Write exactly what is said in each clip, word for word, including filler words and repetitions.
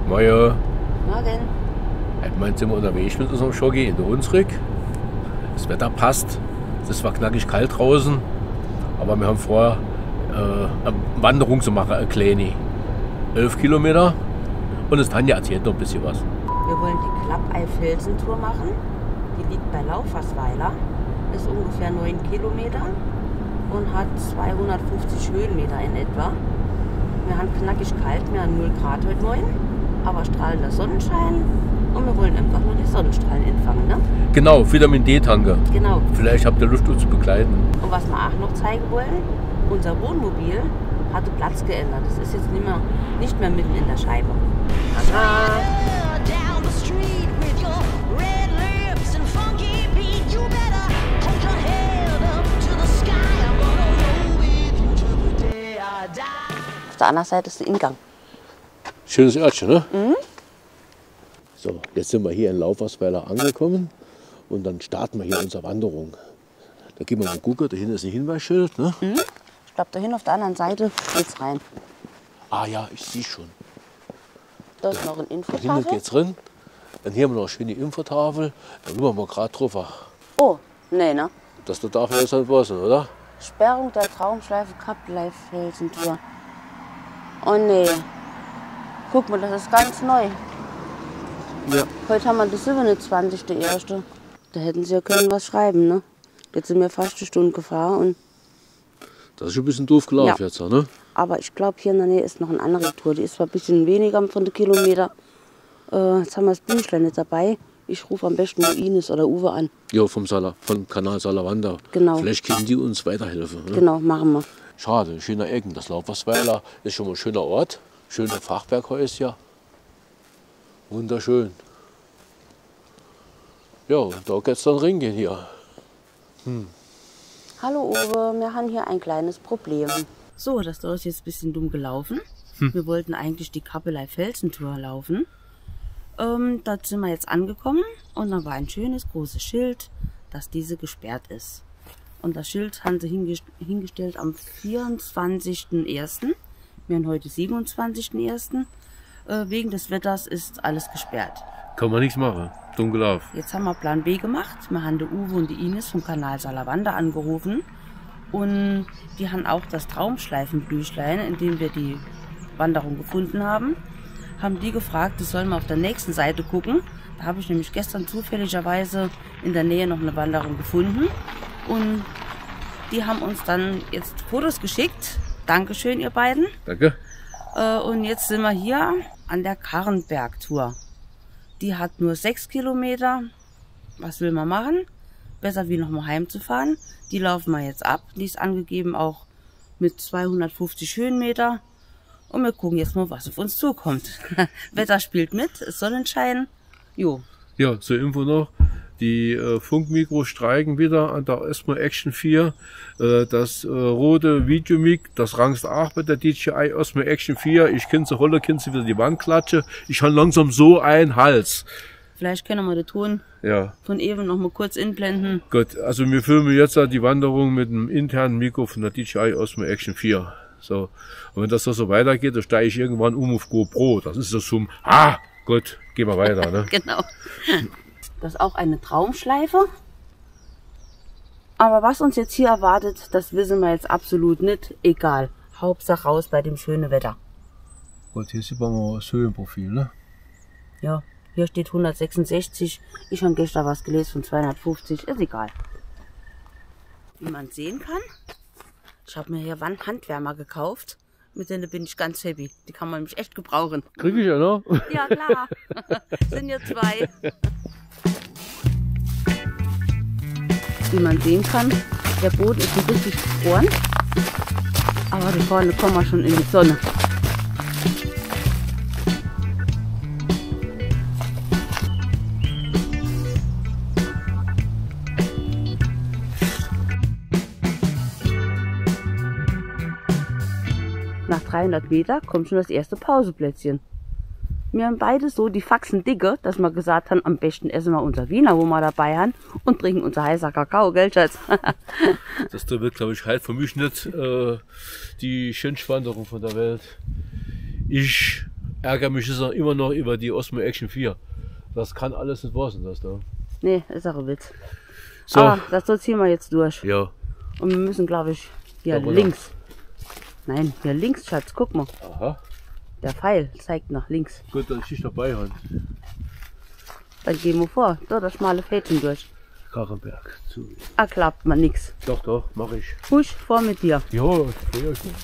Moin. Morgen. Heute sind wir unterwegs mit unserem Schoggi in der Hunsrück. Das Wetter passt. Es ist zwar knackig kalt draußen, aber wir haben vor, äh, eine Wanderung zu machen, eine kleine. Elf Kilometer. Und das Tanja erzählt noch ein bisschen was. Wir wollen die Klappei-Felsentour machen. Die liegt bei Laufersweiler. Ist ungefähr neun Kilometer und hat zweihundertfünfzig Höhenmeter in etwa. Wir haben knackig kalt, wir haben null Grad heute Morgen, aber strahlender Sonnenschein und wir wollen einfach nur die Sonnenstrahlen empfangen. Ne? Genau, Vitamin D-Tanke. Genau. Vielleicht habt ihr Lust, uns zu begleiten. Und was wir auch noch zeigen wollen, unser Wohnmobil hatte Platz geändert. Das ist jetzt nicht mehr, nicht mehr mitten in der Scheibe. Tada! Auf der anderen Seite ist der Ingang. Schönes Örtchen, ne? Mhm. So, jetzt sind wir hier in Laufersweiler angekommen und dann starten wir hier unsere Wanderung. Da gehen wir mal gucken, da hinten ist ein Hinweisschild, ne? Mhm. Ich glaube, da hinten auf der anderen Seite geht's rein. Ah ja, ich sehe schon. Da ist noch ein Da hinten Infotafel. geht's rein. Dann hier haben wir noch eine schöne Infotafel. Da sind wir mal gerade drauf. Oh, nee, ne? Das da darf jetzt halt was, oder? Sperrung der Traumschleife Kappelei-Felsentour. Oh nee. Guck mal, das ist ganz neu. Ja. Heute haben wir den siebenundzwanzigsten ersten Da hätten sie ja können was schreiben, ne? Jetzt sind wir fast eine Stunde gefahren. Und Das ist schon ein bisschen doof gelaufen Ja. jetzt, ne? aber ich glaube, hier in der Nähe ist noch eine andere Tour. Die ist zwar ein bisschen weniger von den Kilometer. Äh, jetzt haben wir das Büchlein nicht dabei. Ich rufe am besten nur Ines oder Uwe an. Ja, vom, Sala, vom Kanal Salamander. Genau. Vielleicht können die uns weiterhelfen. Ne? Genau, machen wir. Schade, schöner Ecken. Das Laufersweiler ist schon mal ein schöner Ort. Schöne Fachwerkhäuschen. Wunderschön. Ja, da geht's dann ringen hier. Hm. Hallo Uwe, wir haben hier ein kleines Problem. So, das ist jetzt ein bisschen dumm gelaufen. Hm. Wir wollten eigentlich die Kappelei-Felsentour laufen. Ähm, dort sind wir jetzt angekommen und da war ein schönes großes Schild, dass diese gesperrt ist. Und das Schild haben sie hingest hingestellt am vierundzwanzigsten ersten Wir haben heute siebenundzwanzigsten ersten Äh, wegen des Wetters ist alles gesperrt. Kann man nichts machen. Dumm gelaufen. Jetzt haben wir Plan B gemacht. Wir haben die Uwe und die Ines vom Kanal Salamander angerufen. Und die haben auch das Traumschleifenbüchlein, in dem wir die Wanderung gefunden haben. Haben die gefragt, das sollen wir auf der nächsten Seite gucken. Da habe ich nämlich gestern zufälligerweise in der Nähe noch eine Wanderung gefunden. Und die haben uns dann jetzt Fotos geschickt. Dankeschön, ihr beiden. Danke. Äh, und jetzt sind wir hier an der Karrenberg-Tour. Die hat nur sechs Kilometer. Was will man machen? Besser wie nochmal heimzufahren. Die laufen wir jetzt ab. Die ist angegeben auch mit zweihundertfünfzig Höhenmeter. Und wir gucken jetzt mal, was auf uns zukommt. Wetter spielt mit, ist Sonnenschein. Jo. Ja, zur Info noch. Die äh, Funkmikros streiken wieder an der Osmo Action vier. Äh, das äh, rote Videomic, das rangst auch bei der D J I Osmo Action vier. Ich kann sie holle, kann sie wieder die Wand klatsche. Ich habe langsam so einen Hals. Vielleicht können wir den Ton Ja. von eben noch mal kurz inblenden. Gut, also wir filmen jetzt die Wanderung mit einem internen Mikro von der D J I Osmo Action vier. So. Und wenn das so weitergeht, dann steige ich irgendwann um auf GoPro. Das ist das zum, ah, gut, gehen wir weiter, ne? Genau. Das ist auch eine Traumschleife. Aber was uns jetzt hier erwartet, das wissen wir jetzt absolut nicht. Egal. Hauptsache raus bei dem schönen Wetter. Gut, hier sieht man mal das Höhenprofil, ne? Ja, hier steht hundertsechsundsechzig. Ich habe gestern was gelesen von zweihundertfünfzig. Ist egal. Wie man sehen kann, ich habe mir hier Wandhandwärmer gekauft. Mit denen bin ich ganz happy. Die kann man nämlich echt gebrauchen. Krieg ich ja noch? Ja, klar. Sind ja zwei. Wie man sehen kann, der Boden ist ein bisschen gefroren. Aber da vorne kommen wir schon in die Sonne. Nach dreihundert Meter kommt schon das erste Pauseplätzchen. Wir haben beide so die Faxen dicke, dass wir gesagt haben, am besten essen wir unser Wiener, wo wir dabei haben, und trinken unser heißer Kakao, gell, Schatz? Das da wird, glaube ich, halt für mich nicht äh, die schönste Wanderung von der Welt. Ich ärgere mich ist immer noch über die Osmo Action vier. Das kann alles nicht wahr sein, das da. Nee, ist auch ein Witz. So. Aber das so ziehen wir jetzt durch. Ja. Und wir müssen, glaube ich, hier Da links. Nein, hier links, Schatz, guck mal. Aha. Der Pfeil zeigt nach links. Gut, dass ich dich dabei habe. Dann gehen wir vor. Da, das schmale Fädchen durch. Karrenberg. Zu. Ah, klappt man nix. Doch, doch, mach ich. Husch, vor mit dir. Ja, ich freue schon.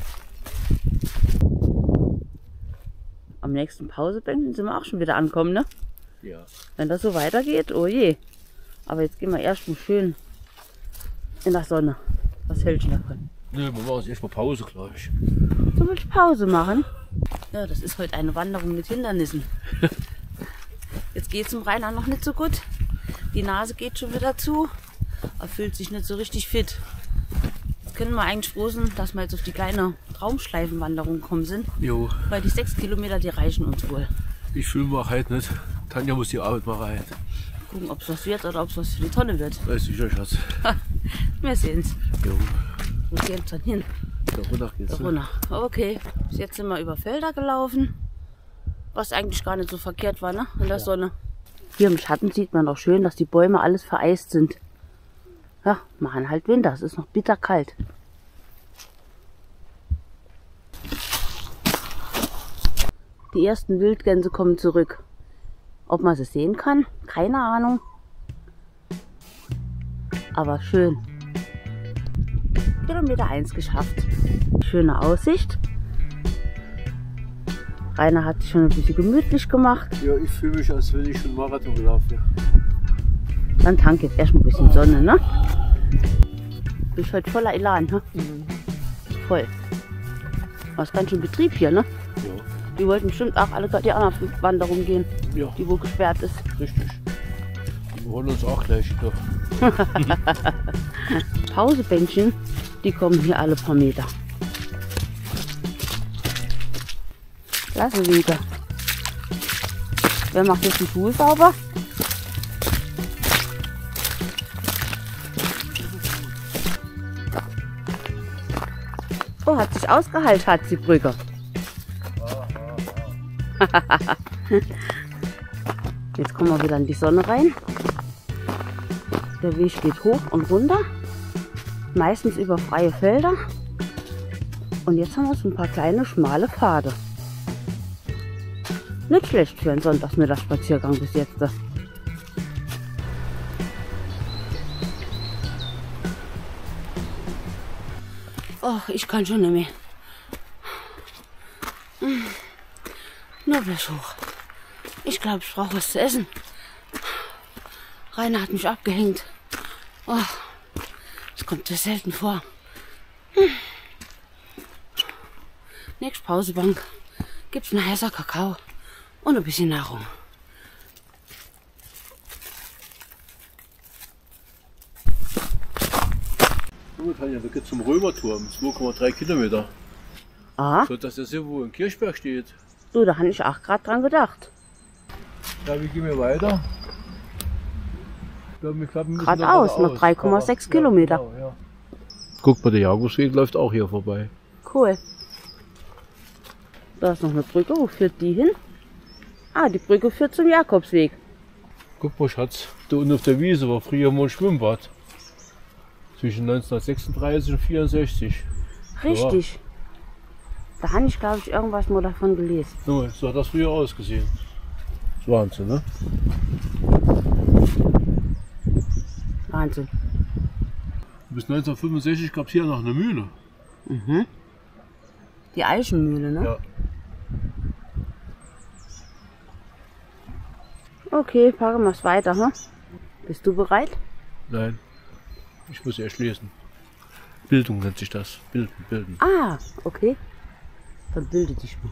Am nächsten Pausebändchen sind wir auch schon wieder ankommen, ne? Ja. Wenn das so weitergeht, oh je. Aber jetzt gehen wir erst mal schön in der Sonne. Was hältst du davon? Ne, wir machen jetzt erstmal Pause, glaube ich. So will ich Pause machen. Ja, das ist heute eine Wanderung mit Hindernissen. Jetzt geht es dem Rainer noch nicht so gut. Die Nase geht schon wieder zu. Er fühlt sich nicht so richtig fit. Jetzt können wir eigentlich froh sein, dass wir jetzt auf die kleine Traumschleifenwanderung gekommen sind. Jo. Weil die sechs Kilometer, die reichen uns wohl. Ich fühle mich halt nicht. Tanja muss die Arbeit machen halt. Gucken, ob es was wird oder ob es was für die Tonne wird. Weiß ich ja, Schatz. Wir sehen's. Jo. Wo geht's dann hin? Da runter geht's. Da runter. Okay, bis jetzt sind wir über Felder gelaufen. Was eigentlich gar nicht so verkehrt war, ne? In der Sonne. Hier im Schatten sieht man auch schön, dass die Bäume alles vereist sind. Ja, machen halt Winter. Es ist noch bitterkalt. Die ersten Wildgänse kommen zurück. Ob man sie sehen kann? Keine Ahnung. Aber schön. Kilometer eins geschafft. Schöne Aussicht. Rainer hat sich schon ein bisschen gemütlich gemacht. Ja, ich fühle mich, als wenn ich schon Marathon gelaufen wäre. Dann tank jetzt erstmal ein bisschen Sonne, ne? Bin ich heute voller Elan, ne? Mhm. Voll. Was ganz schön Betrieb hier, ne? Ja. Die wollten bestimmt auch alle die anderen Wanderung gehen, Ja. die wo gesperrt ist. Richtig. Wir holen uns auch gleich doch. Pausebändchen, die kommen hier alle paar Meter. Klasse, Winke. Wer macht jetzt den Stuhl sauber? Oh, hat sich ausgeheilt, hat die Brücke. Jetzt kommen wir wieder in die Sonne rein. Der Weg geht hoch und runter. Meistens über freie Felder. Und jetzt haben wir so ein paar kleine, schmale Pfade. Nicht schlecht für einen Sonntagsmittagsspaziergang bis jetzt. Oh, ich kann schon nicht mehr. Nur bloß hoch. Ich glaube, ich brauche was zu essen. Rainer hat mich abgehängt. Oh, das kommt sehr selten vor. Hm. Nächste Pausebank gibt's einen heißer Kakao und ein bisschen Nahrung. So, Tanja, da geht's zum Römerturm, zwei Komma drei Kilometer. Ah, So, dass das irgendwo in Kirchberg steht. so, da habe ich auch gerade dran gedacht. Ja, wie gehen wir weiter? Ich glaub, wir klappen müssen Geradeaus, dann noch drei Komma sechs Aber- Kilometer. Ja, genau, ja. Guck mal, der Jagusweg läuft auch hier vorbei. Cool. Da ist noch eine Brücke. Wo führt die hin? Ah, die Brücke führt zum Jakobsweg. Guck mal, Schatz, da unten auf der Wiese war früher mal ein Schwimmbad. Zwischen neunzehnhundertsechsunddreißig und vierundsechzig. Richtig. Da habe ich, glaube ich, irgendwas mal davon gelesen. So, so hat das früher ausgesehen. Das ist Wahnsinn, ne? Wahnsinn. Bis neunzehnhundertfünfundsechzig gab es hier noch eine Mühle. Mhm. Die Eichenmühle, ne? Ja. Okay, packen wir es weiter, hm? Bist du bereit? Nein, ich muss erst lesen. Bildung nennt sich das. Bilden, bilden. Ah, okay. Dann bilde dich mal.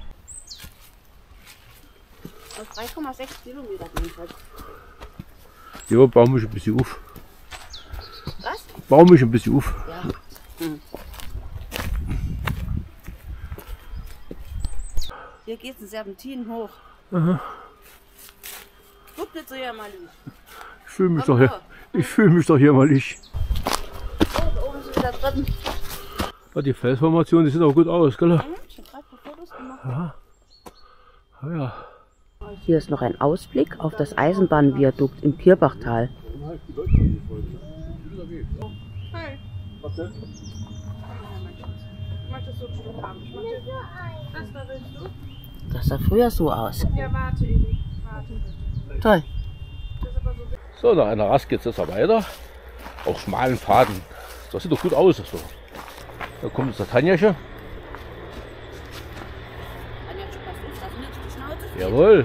Auf drei Komma sechs Kilometer jedenfalls. Ja, baue mich ein bisschen auf. Was? Baue mich ein bisschen auf. Ja. Hm. Hier geht es in Serpentinen hoch. Aha. Guck nicht so jämmerlich. Ich fühle mich, Komm doch hier- ich fühl mich doch hier mal nicht. Oh, da oben sind wieder drin. Ja, die Felsformation, die sieht auch gut aus, gell? Hm, ich habe gerade ein paar Fotos gemacht. Ja. Ja. Hier ist noch ein Ausblick auf das Eisenbahnviadukt im Pierbachtal. Hi. Was denn? Ich möchte so ein Stück haben. Ich möchte... Was da willst du? Das sah früher so aus. Ja, warte, Evi. Warte bitte. Toll. Das ist aber so... So, nach einer Rast geht es jetzt weiter. Auf schmalen Pfaden. Das sieht doch gut aus. So. Da kommt jetzt der Tanjache. Jawohl.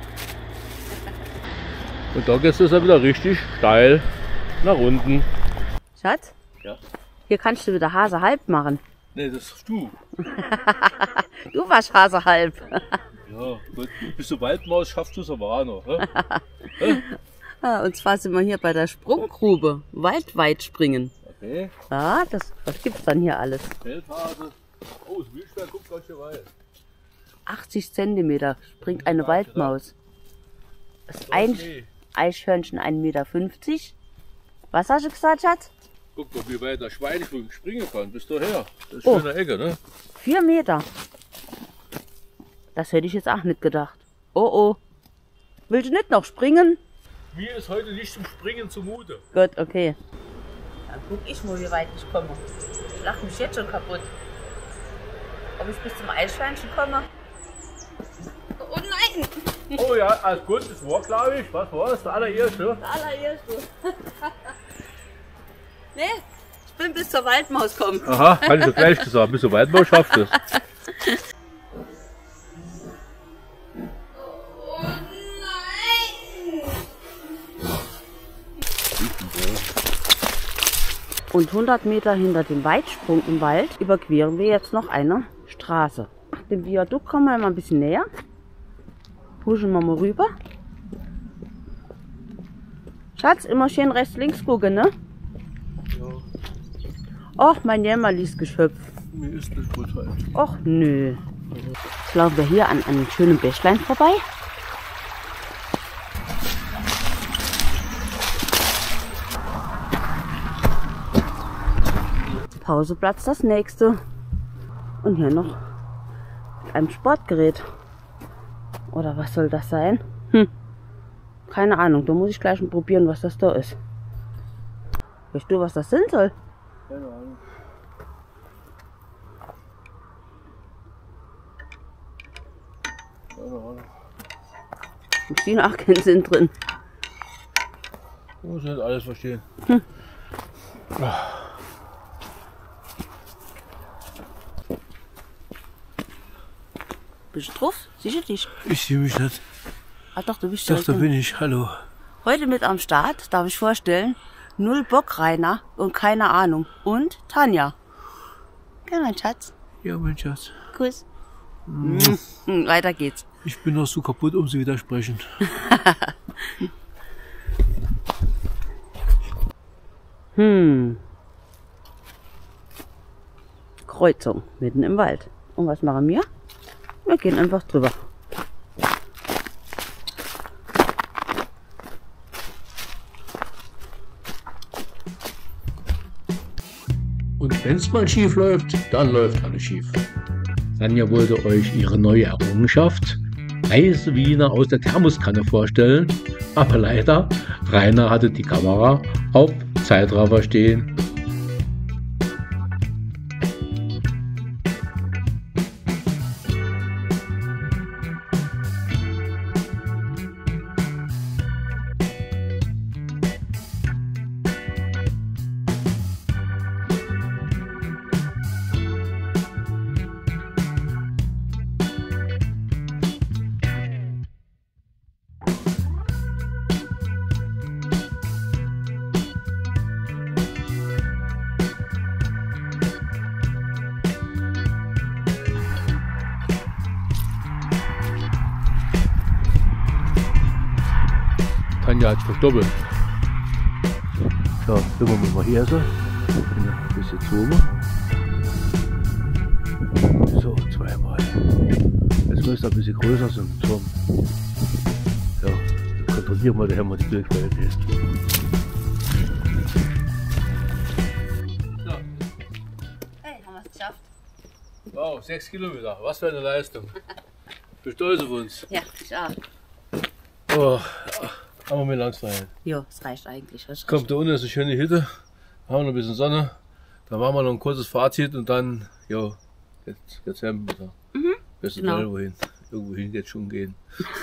Und da geht es ja wieder richtig steil nach unten. Schatz? Ja. Hier kannst du wieder Hase halb machen. Nee, das ist du. Du warst Hase halb. Ja, gut. Bist du Waldmaus, schaffst du es aber auch noch. Ja, und zwar sind wir hier bei der Sprunggrube. Waldweitspringen. Okay. Ja, das, was gibt's dann hier alles? Feldhase. Oh, das Wildschwein guckt ganz schön weit. achtzig Zentimeter springt eine Waldmaus. Das ein Eichhörnchen ein Meter fünfzig. Was hast du gesagt, Schatz? Guck mal, wie weit der Schwein springen kann. Bis daher. Das ist Oh. schon eine Ecke, ne? Vier Meter. Das hätte ich jetzt auch nicht gedacht. Oh oh. Willst du nicht noch springen? Mir ist heute nicht zum Springen zumute. Gut, okay. Dann guck ich mal, wie weit ich komme. Ich lach mich jetzt schon kaputt. Ob ich bis zum Eichhörnchen komme? Oh nein! Oh ja, alles gut, das war, glaube ich. Was war das? Der allererste? Der allererste. Nee, ich bin bis zur Waldmaus gekommen. Aha, kann ich doch gleich gesagt. Bis zur Waldmaus schafft es. Oh nein! Und hundert Meter hinter dem Weitsprung im Wald überqueren wir jetzt noch eine Straße. Dem Viadukt kommen wir mal ein bisschen näher. Huschen wir mal rüber. Schatz, immer schön rechts, links gucken, ne? Ja. Och, mein jämmerliches Geschöpf. Mir ist nicht gut halt. Och, nö. Jetzt laufen wir hier an einem schönen Bächlein vorbei. Pauseplatz das nächste. Und hier noch mit einem Sportgerät. Oder was soll das sein? Hm. Keine Ahnung, da muss ich gleich mal probieren, was das da ist. Weißt du, was das sein soll? Keine Ahnung. Keine Ahnung. Ich sehe auch keinen Sinn drin. Ich muss nicht alles verstehen. Hm. Bist du drauf? Sicher dich? Ich sehe mich nicht. Ah doch, du bist Doch, heute, da bin ich. Hallo. heute mit am Start, darf ich vorstellen. Null Bock Rainer und keine Ahnung. Und Tanja. Ja, mein Schatz. Ja, mein Schatz. Kuss. Mm. Mm, weiter geht's. Ich bin noch so kaputt, um zu widersprechen. Hm. Kreuzung mitten im Wald. Und was machen wir? Wir gehen einfach drüber. Und wenn es mal schief läuft, dann läuft alles schief. Tanja wollte euch ihre neue Errungenschaft, heiße Wiener aus der Thermoskanne, vorstellen. Aber leider, Rainer hatte die Kamera auf Zeitraffer stehen. Tanja hat es verdoppelt. So, jetzt wir mal hier so. Ein bisschen zoomen. So, zweimal. Jetzt müsste ein bisschen größer sein. So. Ja, jetzt kontrollieren wir, daher mal die durchfällt ist. So. Hey, haben wir es geschafft? Wow, sechs Kilometer. Was für eine Leistung. Bist du stolz auf uns? Ja, ich auch. Oh, aber mir langsam. Ja, es reicht eigentlich. Das Kommt, da unten ist eine schöne Hütte. Da haben wir noch ein bisschen Sonne. Da machen wir noch ein kurzes Fazit und dann, ja, jetzt, jetzt haben wir da. Mhm, wissen genau. wohin. Irgendwo hin jetzt schon gehen.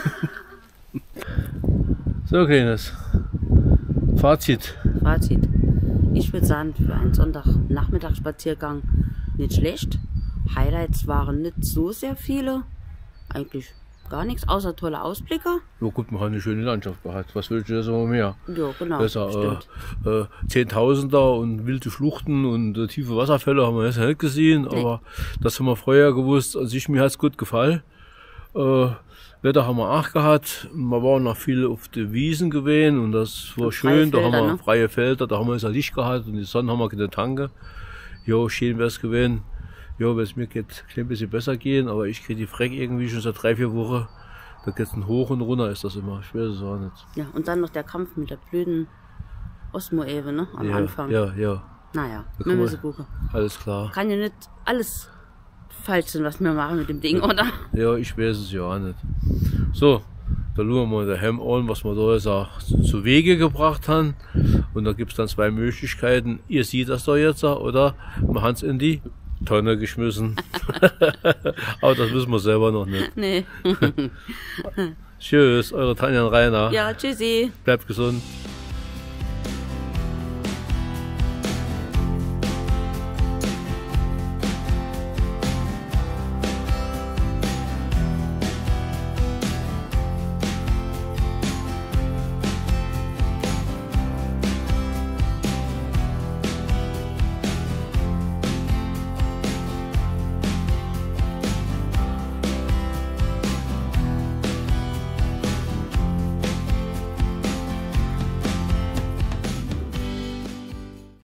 So, Kleines. Fazit. Fazit. Ich würde sagen, für einen Sonntagnachmittagsspaziergang nicht schlecht. Highlights waren nicht so sehr viele. Eigentlich gar nichts, außer tolle Ausblicke. Ja gut, wir haben eine schöne Landschaft gehabt. Was willst du jetzt aber mehr? Ja, genau. Besser, äh, äh, Zehntausender und wilde Schluchten und äh, tiefe Wasserfälle haben wir jetzt nicht gesehen. Nee. Aber das haben wir vorher gewusst. Also ich, mir hat es gut gefallen. Äh, Wetter haben wir auch gehabt. Wir waren noch viel auf den Wiesen gewesen und das war und schön. Da Felder, haben wir ne? freie Felder, da haben wir unser Licht gehabt und die Sonne haben wir keine Tanke. Ja, schön wäre es gewesen. Ja, wenn es mir geht, ein bisschen besser gehen, aber ich kriege die Freck irgendwie schon seit drei, vier Wochen. Da geht es hoch und runter, ist das immer. Ich weiß es auch nicht. Ja, und dann noch der Kampf mit der blöden Osmo-Ewe, ne? Am ja, Anfang. Ja, ja. Naja, wir müssen gucken. Alles klar. Kann ja nicht alles falsch sein, was wir machen mit dem Ding, oder? Ja, ich weiß es ja auch nicht. So, da schauen wir mal daheim an, was wir da jetzt auch zu Wege gebracht haben. Und da gibt es dann zwei Möglichkeiten. Ihr seht das da jetzt, oder? Wir haben es in die Tonne geschmissen. Aber das wissen wir selber noch nicht. Nee. Tschüss, eure Tanja und Rainer. Ja, tschüssi. Bleibt gesund.